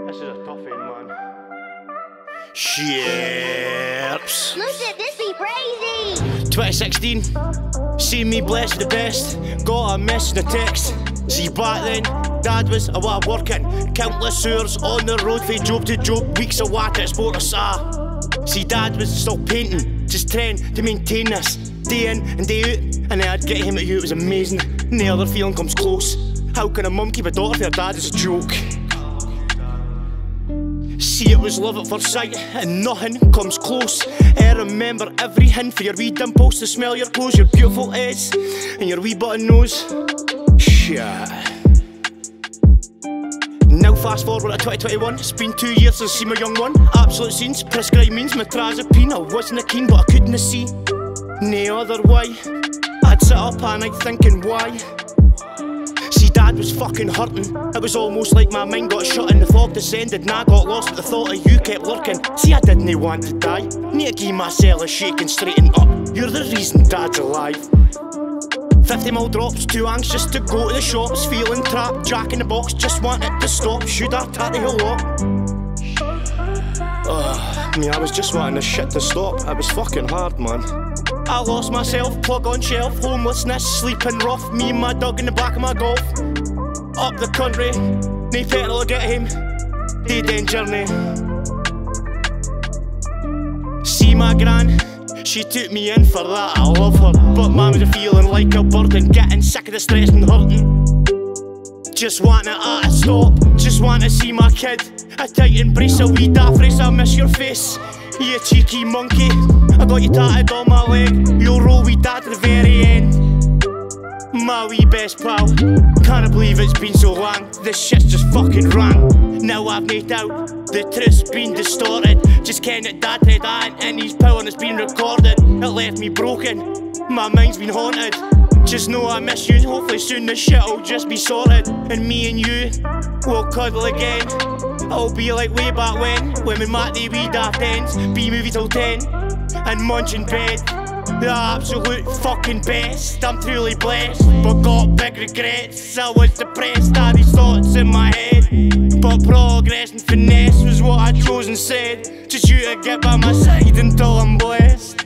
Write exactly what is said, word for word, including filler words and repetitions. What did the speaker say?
This is a toughie, man. Ships. Lucid, this be crazy. twenty sixteen, seen me blessed the best. Got a message in a text. See, back then, Dad was away working. Countless hours on the road from job to job, weeks of work at sport or sa. See, Dad was still painting, just trying to maintain this day in and day out. And then I'd get him at you, it was amazing. No other feeling comes close. How can a mum keep a daughter for her dad? It's a joke. See, it was love at first sight, and nothing comes close. I remember every hint for your wee dimples, to smell your clothes, your beautiful eyes, and your wee button nose. Shit. Now fast forward to twenty twenty-one, it's been two years since I seen my young one. Absolute scenes, prescribed means metrazapine. I wasn't a keen, but I couldn't see no other way. I'd sit up all night thinking why. See, Dad was fucking hurting. It was almost like my mind got shut and the fog descended, and I got lost at the thought of you kept lurking. See, I didn't want to die, need to give myself a shake and straighten up. You're the reason Dad's alive. Fifty mil drops, too anxious to go to the shops, feeling trapped, jack in the box, just wanted to stop. Should I tatty a lot? Ugh, me, I was just wanting the shit to stop. It was fucking hard, man. I lost myself, plug on shelf, homelessness, sleeping rough. Me and my dog in the back of my Golf. Up the country, nae petrol to get him. Dead end journey. See my gran, she took me in for that, I love her. But man was feeling like a burden, getting sick of the stress and hurting. Just want it at a stop, just want to see my kid. A tight embrace, a wee daft race, I miss your face. You cheeky monkey, I got you tatted on my leg. You'll roll with Dad to the very end. My wee best pal, can't believe it's been so long. This shit's just fucking wrong. Now I've made out, the truth's been distorted. Just ken that Dad said that and his power and it's been recorded. It left me broken, my mind's been haunted. Just know I miss you, hopefully soon this shit'll just be sorted. And me and you will cuddle again. It'll be like way back when, when we met the wee daft ends. B-movie till ten, and munch in bed. The absolute fucking best, I'm truly blessed, but got big regrets. I was depressed, had these thoughts in my head, but progress and finesse was what I chose instead. Just you to get by my side until I'm blessed.